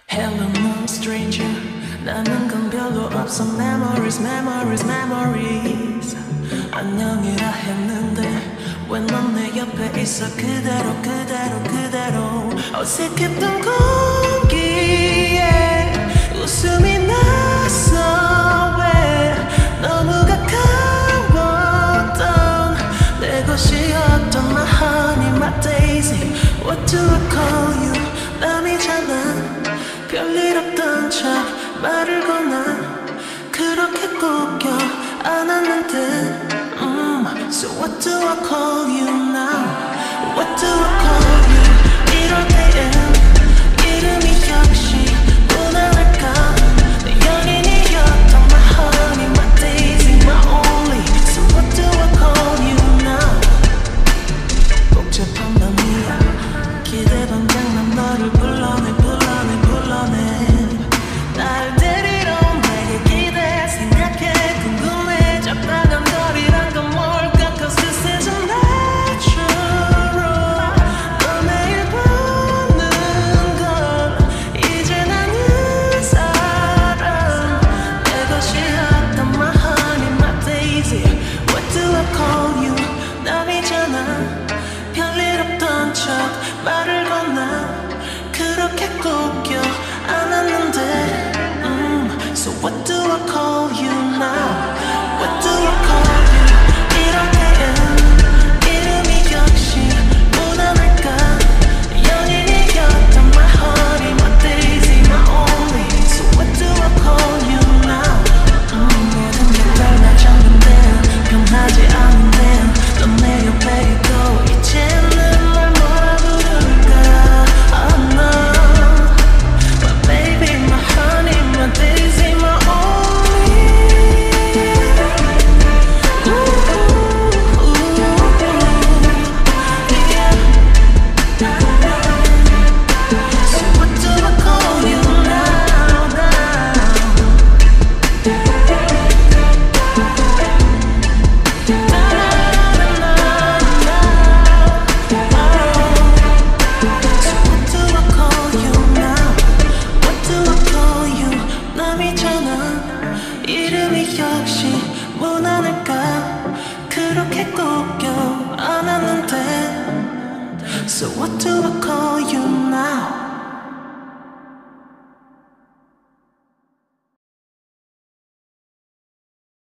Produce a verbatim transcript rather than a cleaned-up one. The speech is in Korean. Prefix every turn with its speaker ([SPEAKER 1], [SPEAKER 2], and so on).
[SPEAKER 1] Hello no stranger 나는 건 별로 없어 Memories memories memories 안녕이라 했는데 왜 넌 내 옆에 있어 그대로 그대로 그대로 어색했던 공기에 웃음이 났어 왜 너무 가까웠던 내 것이었던 my honey my daisy What do I call you 남이잖아 별일 없던 척 말을 거나 그렇게 꼭 껴안았는데 mm. So what do I call you now? What do I call you? 이럴 때엔 이름이 역시 무난할까 내 연인이었던 my honey my daisy my only So what do I call you now? 복잡한 밤이야 기대 반장 난 너를 불러내 불러내 불러내 날 데리러 내게 기대 생각해 궁금해 적당한 거리란 건 뭘까 Cause this isn't natural 너 매일 보는 걸 이제 나는 사랑 내 것이었던 my honey my daisy What do I call you 남이잖아 별일 없던 척 말을 건나 그렇게 꼭 껴안았는데 mm. So what do I call you now? What do I call you? 이럴 때엔 이름이 역시 무난할까 연인이었던 my honey my daisy my only So what do I call you now? mm. 모든 게 달라졌는데 변하지 않는데 넌 내 옆에 있고 이제는 날 뭐라 부를까 Oh no My baby my honey my daisy my only Ooh, ooh, ooh, yeah. So what do I call you now, now? 이름이 역시 무난할까 그렇게 꼭 껴안았는데 So what do I call you now?